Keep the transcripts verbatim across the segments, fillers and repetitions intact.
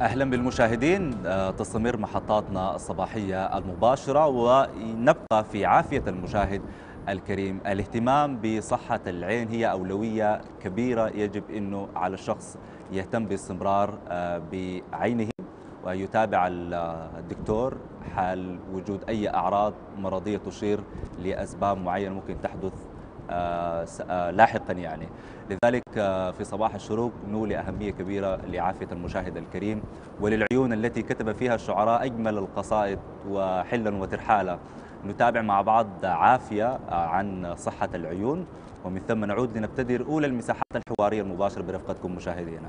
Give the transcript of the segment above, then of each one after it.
أهلا بالمشاهدين. آه، تستمر محطاتنا الصباحية المباشرة ونبقى في عافية المشاهد الكريم. الاهتمام بصحة العين هي أولوية كبيرة، يجب أنه على الشخص يهتم باستمرار آه، بعينه ويتابع الدكتور حال وجود أي أعراض مرضية تشير لأسباب معينة ممكن تحدث آه، س- آه، لاحقا يعني. لذلك آه، في صباح الشروق نولي أهمية كبيرة لعافية المشاهد الكريم وللعيون التي كتب فيها الشعراء أجمل القصائد وحلا وترحالا. نتابع مع بعض عافية آه، عن صحة العيون، ومن ثم نعود لنبتدر أولى المساحات الحوارية المباشرة برفقتكم مشاهدينا.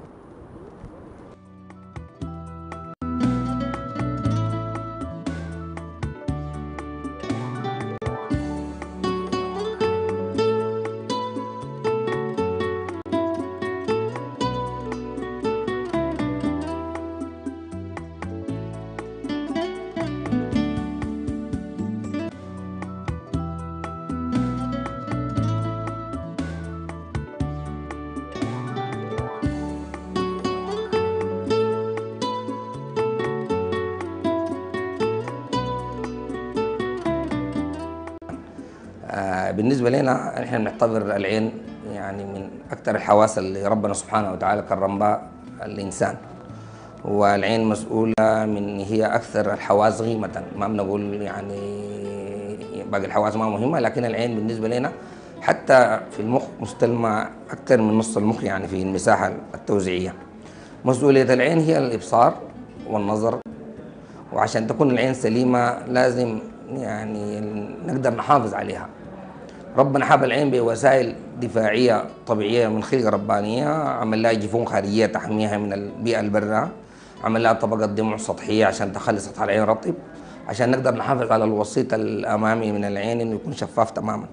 آه، بالنسبة لنا نحن بنعتبر العين يعني من أكثر الحواس اللي ربنا سبحانه وتعالى كرم بها الإنسان. والعين مسؤولة من هي أكثر الحواس قيمة، ما بنقول يعني باقي الحواس ما مهمة، لكن العين بالنسبة لنا حتى في المخ مستلمة أكثر من نص المخ، يعني في المساحة التوزيعية. مسؤولية العين هي الإبصار والنظر، وعشان تكون العين سليمة لازم يعني نقدر نحافظ عليها. ربنا حاب العين بوسائل دفاعية طبيعية من خلق ربانية، عمل لها جفون خارجية تحميها من البيئة البرة، عمل لها طبقة دموع سطحية عشان تخلي سطح العين رطب، عشان نقدر نحافظ على الوسيط الأمامي من العين إنه يكون شفاف تماما.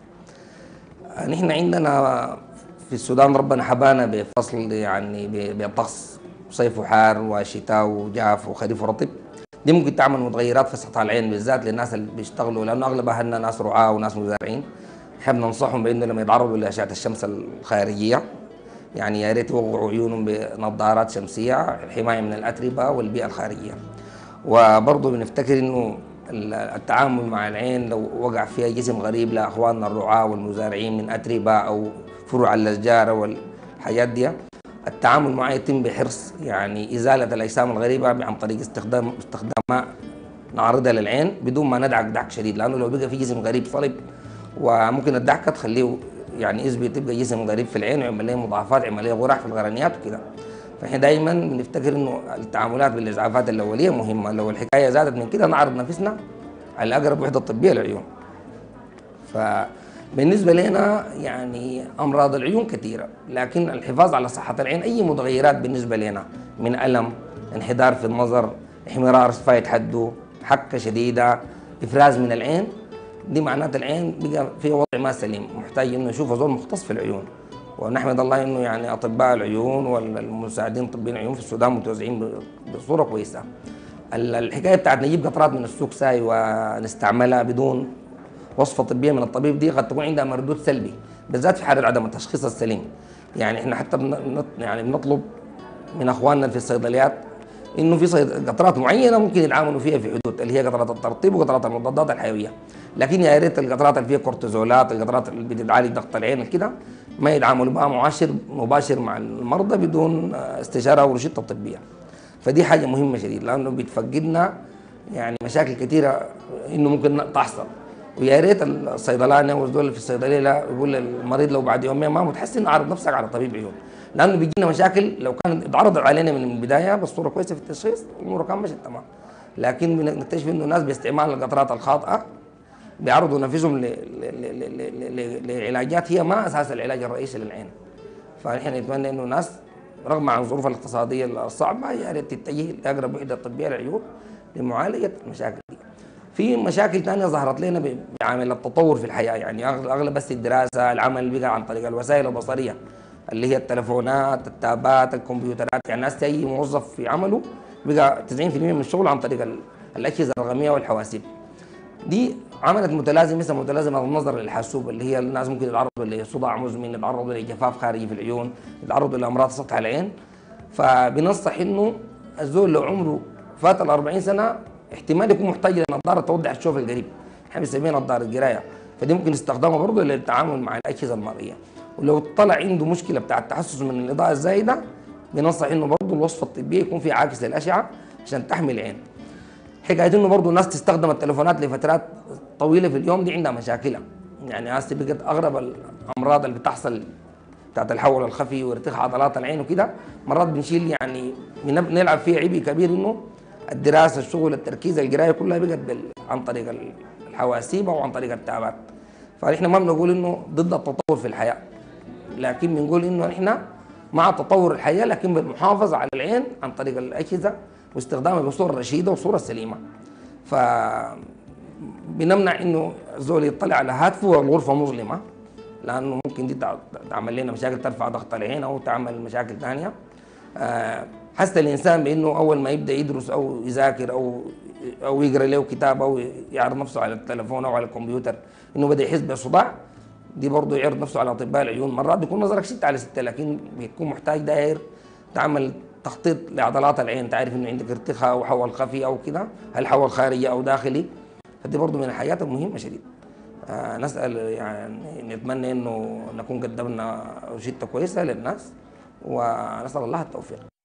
نحن عندنا في السودان ربنا حبانا بفصل يعني بطقس صيف وحار وشتاء وجاف وخريف ورطب. دي ممكن تعمل متغيرات في سطح العين بالذات للناس اللي بيشتغلوا، لانه اغلب اهلنا ناس رعاة وناس مزارعين. احنا بننصحهم بانه لما يتعرضوا لاشعه الشمس الخارجيه يعني يا ريت يوقعوا عيونهم بنظارات شمسيه، الحمايه من الاتربه والبيئه الخارجيه. وبرضه بنفتكر انه التعامل مع العين لو وقع فيها جسم غريب لاخواننا الرعاة والمزارعين من اتربه او فروع الاشجار والحاجات دي، التعامل معه يتم بحرص، يعني ازاله الاجسام الغريبه عن طريق استخدام استخدام ماء نعرضها للعين بدون ما ندعك دعك شديد، لانه لو بقى في جسم غريب صلب وممكن الدعكه تخليه يعني يثبت تبقى جسم غريب في العين ويعمل له مضاعفات، يعمل له غرح في القرنيات وكده. فاحنا دائما بنفتكر انه التعاملات بالاسعافات الاوليه مهمه، لو الحكايه زادت من كده نعرض نفسنا على اقرب وحده طبيه للعيون. فبالنسبه لنا يعني امراض العيون كثيره، لكن الحفاظ على صحه العين اي متغيرات بالنسبه لنا من الم، انحدار في النظر، احمرار فايت حده، حكه شديده، افراز من العين، دي معنات العين بقى في وضع ما سليم، محتاج انه نشوف زول مختص في العيون. ونحمد الله انه يعني اطباء العيون والمساعدين طبيين العيون في السودان متوزعين بصوره كويسه. الحكايه بتاعت نجيب قطرات من السوق ساي ونستعملها بدون وصفه طبيه من الطبيب دي قد تكون عندها مردود سلبي، بالذات في حاله عدم التشخيص السليم. يعني احنا حتى بن يعني بنطلب من اخواننا في الصيدليات انه في صيد... قطرات معينه ممكن يتعاملوا فيها في حدود اللي هي قطرات الترطيب وقطرات المضادات الحيويه، لكن يا ريت القطرات اللي فيها كورتيزولات، القطرات اللي بتعالج ضغط العين كده ما يتعاملوا بها مباشر مباشر مع المرضى بدون استشاره او روشته طبيه. فدي حاجه مهمه شديد، لانه بتفقدنا يعني مشاكل كثيره انه ممكن تحصل. ويا ريت الصيدلاني والدول في الصيدليه لا يقول للمريض لو بعد يومين ما متحسن عرض نفسك على طبيب عيون، لانه بيجينا مشاكل لو كان اتعرض علينا من البدايه بصوره كويسه في التشخيص الامور كان مشت تمام، لكن بنكتشف انه الناس باستعمال القطرات الخاطئه بيعرضوا نفسهم ل- ل- ل- ل- ل- لعلاجات هي ما اساس العلاج الرئيسي للعين. فنحن نتمنى انه الناس رغم عن الظروف الاقتصاديه الصعبه يا ريت تتجه لاقرب وحده طبيه للعيون لمعالجه المشاكل دي. في مشاكل ثانيه ظهرت لنا بعامل التطور في الحياه، يعني أغل- اغلب بس الدراسه العمل بقى عن طريق الوسائل البصريه اللي هي التلفونات، التابات، الكمبيوترات، يعني الناس اي موظف في عمله بقى تسعين في المية من الشغل عن طريق ال- الاجهزه الرقميه والحواسيب. دي عملت متلازمه مثل متلازمه النظر للحاسوب اللي هي الناس ممكن يتعرضوا لصداع مزمن، يتعرضوا لجفاف خارجي في العيون، يتعرضوا لامراض سطح العين. فبننصح انه الزول لو عمره فات ال أربعين سنه احتمال يكون محتاج لنظاره توضح الشوف القريب، احنا بنسميها نظاره قرايه، فدي ممكن يستخدمها برضه للتعامل مع الاجهزه المرئيه. ولو طلع عنده مشكله بتاع التحسس من الاضاءه الزايده بننصح انه برضه الوصفه الطبيه يكون في عاكس للاشعه عشان تحمي العين. حكايه انه برضه الناس تستخدم التليفونات لفترات طويله في اليوم دي عندها مشاكلها، يعني هسه بقت اغرب الامراض اللي بتحصل بتاعت الحول الخفي وارتخاء عضلات العين وكده مرات بنشيل يعني بنلعب فيه عبء كبير انه الدراسه الشغل التركيز القرايه كلها بقت عن طريق الحواسيب او عن طريق التابات. فنحن ما بنقول انه ضد التطور في الحياه، لكن بنقول انه نحن مع تطور الحياه لكن بالمحافظه على العين عن طريق الاجهزه واستخدامها بصوره رشيده وصوره سليمه. ف بنمنع انه الزول يطلع على هاتفه والغرفه مظلمه، لانه ممكن دي تعمل لنا مشاكل، ترفع ضغط العين او تعمل مشاكل ثانيه. حس الانسان بانه اول ما يبدا يدرس او يذاكر او او يقرا له كتاب او يعرض نفسه على التليفون او على الكمبيوتر انه بدا يحس بصداع، دي برضه يعرض نفسه على اطباء العيون. مرات بيكون نظرك ستة على ستة لكن بيكون محتاج داير تعمل تخطيط لعضلات العين، تعرف انه عندك ارتخاء او حول خفي او كده، هل حول خارجي او داخلي، فدي برضه من الحاجات المهمه شديد. آه نسال يعني نتمنى انه نكون قدمنا روشته كويسه للناس ونسال الله التوفيق.